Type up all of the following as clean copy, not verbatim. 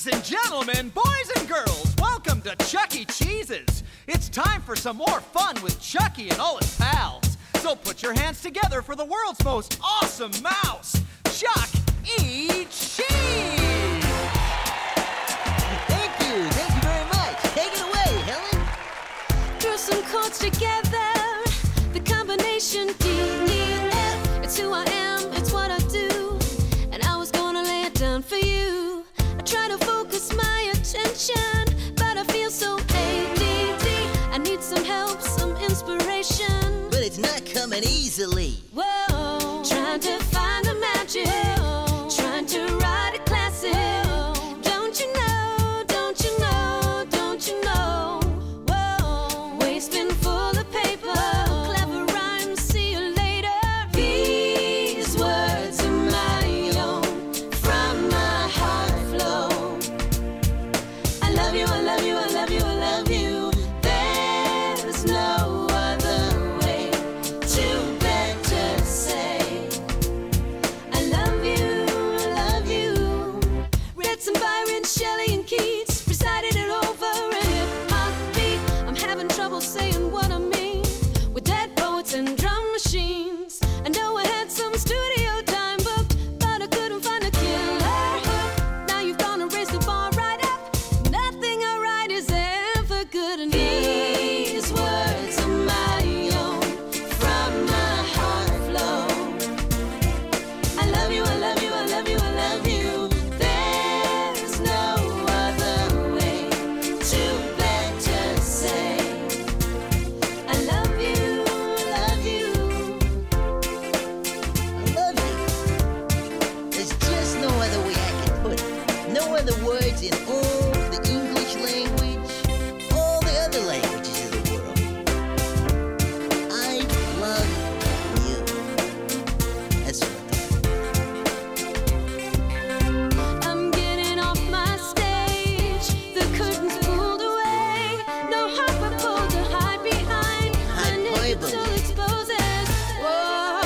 Ladies and gentlemen, boys and girls, welcome to Chuck E. Cheese's. It's time for some more fun with Chucky and all his pals. So put your hands together for the world's most awesome mouse, Chuck E. Cheese! Thank you very much. Take it away, Helen. Throw some chords together, the combination D-E-F. It's who I am, it's what I do, and I was gonna lay it down for you. I try to focus my attention, but I feel so ADD. I need some help, some inspiration, but it's not coming easily. Whoa, trying to find the magic, trying to write a classic. Don't you know, don't you know, don't you know? Whoa, waste bin full of paper, clever rhymes, see you later. These words are my own, from my heart flow. I love you, I love you, I love you, I love you. There's no other way to better say I love you, I love you. Read some Byron, Shelley, and Keats, recited it over a hip-hop beat. I'm having trouble saying what I mean with dead poets and drum machines. I know I had some studio time booked, but I couldn't find a killer hook. Now you've gone and raised the bar right up. Nothing I write is ever good enough. These words are my own, from my heart flow. I love you, I love you, I love you, I love you. There's no other way to better say I love you, I love you. I love you. There's just no other way I can put it. No other words in all the English language, all the other languages of the world. I love you. That's what I'm getting off my stage, the curtains pulled away. No harper pole to hide behind, my naked soul exposes. Whoa,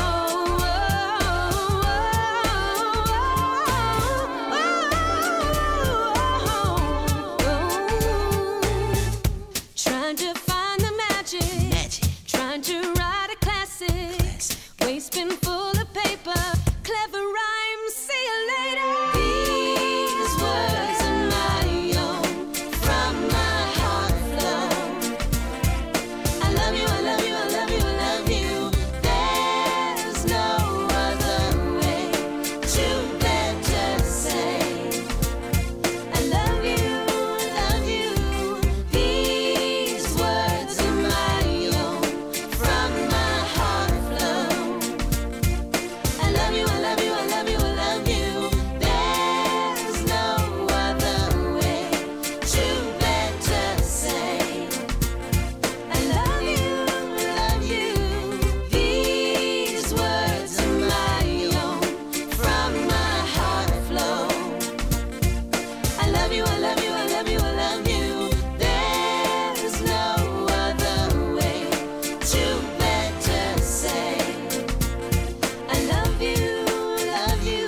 trying to find the magic, trying to write a classic. Waste bin full of paper, clever rhymes, see you later. These words are my own, from my heart flow. I love you, I love you, I love you, I love you. There's no other way to better say I love you, I love you. These words are my own, from my heart flow. I love you, I love you, I love you, I love you. There's no other way to better say I love you, I love you. These words are my own, from my heart flow. I love you, I love you, I love you, I love you. There's no other way to better say I love you, I love you.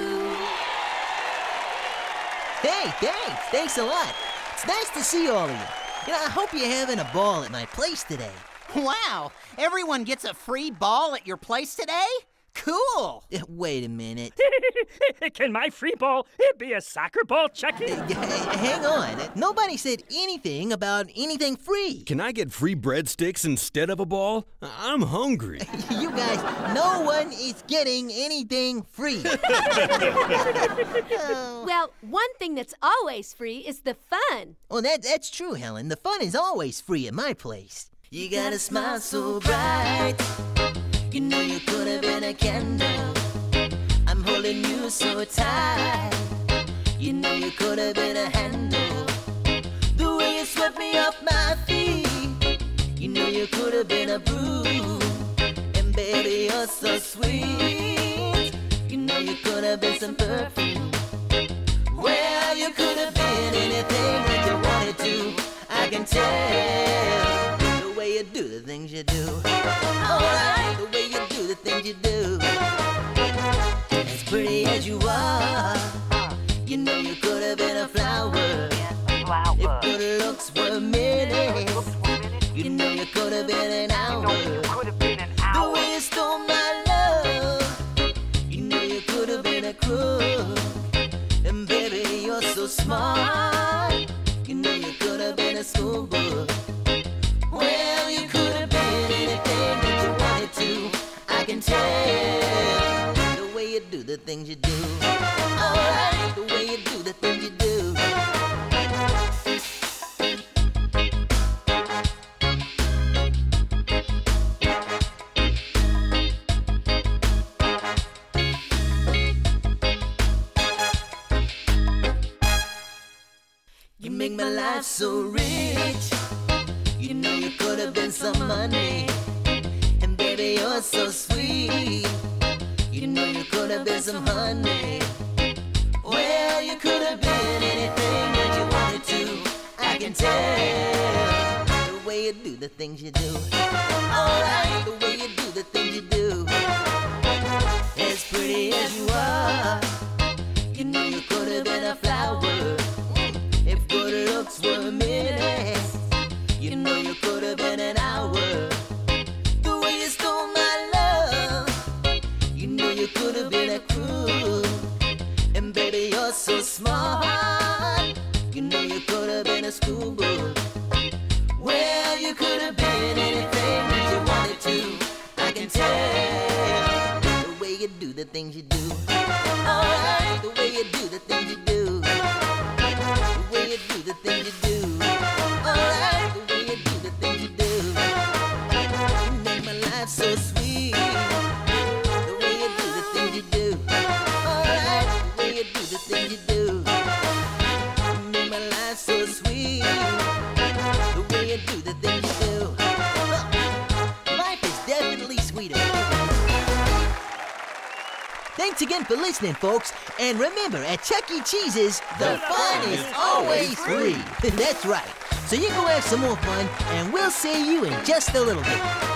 Hey, thanks. Thanks a lot. It's nice to see all of you. You know, I hope you're having a ball at my place today. Wow, everyone gets a free ball at your place today? Cool! Wait a minute. Can my free ball be a soccer ball, Chucky? Hang on. Nobody said anything about anything free. Can I get free breadsticks instead of a ball? I'm hungry. You guys, no one is getting anything free. Well, one thing that's always free is the fun. Well, that's true, Helen. The fun is always free at my place. You got a smile so bright. You know you could have been a candle. I'm holding you so tight. You know you could have been a handle. The way you swept me off my feet. You know you could have been a broom. And baby, you're so sweet. You know you could have been some perfume. Well, you could have been anything that you wanted to. I can tell the way you do the things you do. Alright, the way you do the things you do. As pretty as you are, You know you could have been a flower. If good looks were minutes, you know you could have been an hour. The way you stole my love, you know you could have been a crook. And baby, you're so smart, you know you could have been a schoolboy. Well, you could have been anything that you wanted to. I can tell the way you do the things you do. Alright, the way you do the things you do. You make my life so rich. You know you could have been some money. And baby, you're so sweet. You know you could have been some honey. Well, you could have been anything that you wanted to. I can tell the way you do the things you do. Alright, the way you do the things you do. As pretty as you are, you know you could have been a flower. If good looks were minutes, you know you could have been an hour. The way you stole my love, you know you could have been a crook. And baby, you're so smart, you know you could have been a schoolboy. Well, you could have been anything that you wanted to. I can tell the way you do the things you do. Alright, the way you do the things you do. The way you do the things you do. Alright, the way you do the things you do. You make my life so sweet. The way you do the things you do. Alright, the way you do the things you do. You make my life so sweet. The way you do the things you do. Life is definitely sweeter. Thanks again for listening, folks. And remember, at Chuck E. Cheese's, the fun is always free. That's right. So you go have some more fun, and we'll see you in just a little bit.